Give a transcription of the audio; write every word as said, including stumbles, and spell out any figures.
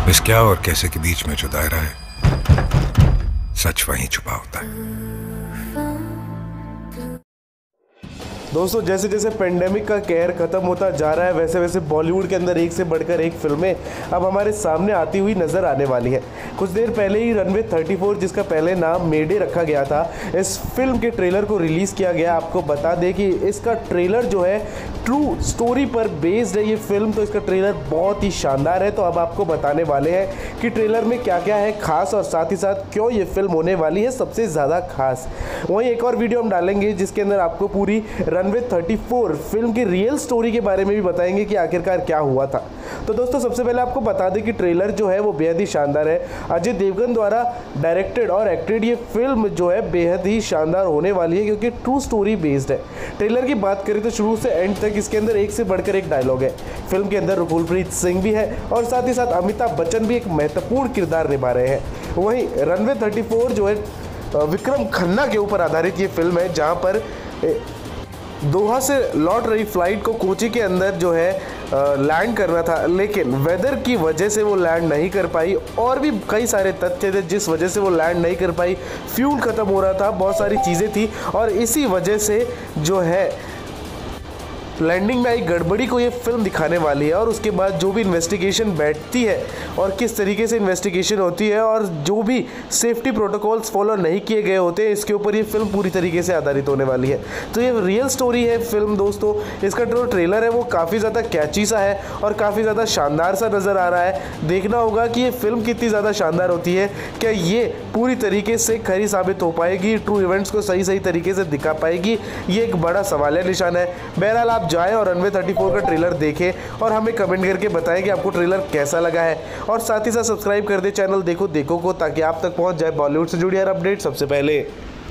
इस क्या और कैसे के बीच में जो दायरा है, सच वहीं छुपा होता है। दोस्तों, जैसे जैसे पेंडेमिक का कहर ख़त्म होता जा रहा है, वैसे वैसे बॉलीवुड के अंदर एक से बढ़कर एक फिल्में अब हमारे सामने आती हुई नज़र आने वाली है। कुछ देर पहले ही रनवे थर्टी फोर, जिसका पहले नाम मेडे रखा गया था, इस फिल्म के ट्रेलर को रिलीज़ किया गया। आपको बता दें कि इसका ट्रेलर जो है ट्रू स्टोरी पर बेस्ड है ये फिल्म, तो इसका ट्रेलर बहुत ही शानदार है। तो अब आपको बताने वाले हैं कि ट्रेलर में क्या क्या है खास और साथ ही साथ क्यों ये फिल्म होने वाली है सबसे ज़्यादा खास। वहीं एक और वीडियो हम डालेंगे जिसके अंदर आपको पूरी रनवे थर्टी फोर फिल्म की रियल स्टोरी के बारे में भी बताएंगे कि आखिरकार क्या हुआ था। तो दोस्तों, सबसे पहले आपको बता दें कि ट्रेलर जो है वो बेहद ही शानदार है। अजय देवगन द्वारा डायरेक्टेड और एक्टेड ये फिल्म जो है बेहद ही शानदार होने वाली है, क्योंकि ट्रू स्टोरी बेस्ड है। ट्रेलर की बात करें तो शुरू से एंड तक इसके अंदर एक से बढ़कर एक डायलॉग है। फिल्म के अंदर रकुलप्रीत सिंह भी है और साथ ही साथ अमिताभ बच्चन भी एक महत्वपूर्ण किरदार निभा रहे हैं। वहीं रनवे थर्टी फोर जो है विक्रम खन्ना के ऊपर आधारित ये फिल्म है, जहाँ पर दोहा से लौट रही फ्लाइट को कोची के अंदर जो है लैंड करना था, लेकिन वेदर की वजह से वो लैंड नहीं कर पाई। और भी कई सारे तथ्य थे जिस वजह से वो लैंड नहीं कर पाई। फ्यूल ख़त्म हो रहा था, बहुत सारी चीज़ें थी और इसी वजह से जो है लैंडिंग में आई गड़बड़ी को ये फिल्म दिखाने वाली है। और उसके बाद जो भी इन्वेस्टिगेशन बैठती है और किस तरीके से इन्वेस्टिगेशन होती है और जो भी सेफ्टी प्रोटोकॉल्स फॉलो नहीं किए गए होते हैं, इसके ऊपर ये फिल्म पूरी तरीके से आधारित होने वाली है। तो ये रियल स्टोरी है फिल्म दोस्तों। इसका जो ट्रेलर है वो काफ़ी ज़्यादा कैची सा है और काफ़ी ज़्यादा शानदार सा नज़र आ रहा है। देखना होगा कि ये फिल्म कितनी ज़्यादा शानदार होती है। क्या ये पूरी तरीके से खरी साबित हो पाएगी, ट्रू इवेंट्स को सही सही तरीके से दिखा पाएगी, ये एक बड़ा सवाल है, निशान है। बहरहाल आप जाएं और रनवे थर्टी फोर का ट्रेलर देखें और हमें कमेंट करके बताएं कि आपको ट्रेलर कैसा लगा है। और साथ ही साथ सब्सक्राइब कर दे चैनल देखो देखो को, ताकि आप तक पहुंच जाए बॉलीवुड से जुड़ी हर अपडेट सबसे पहले।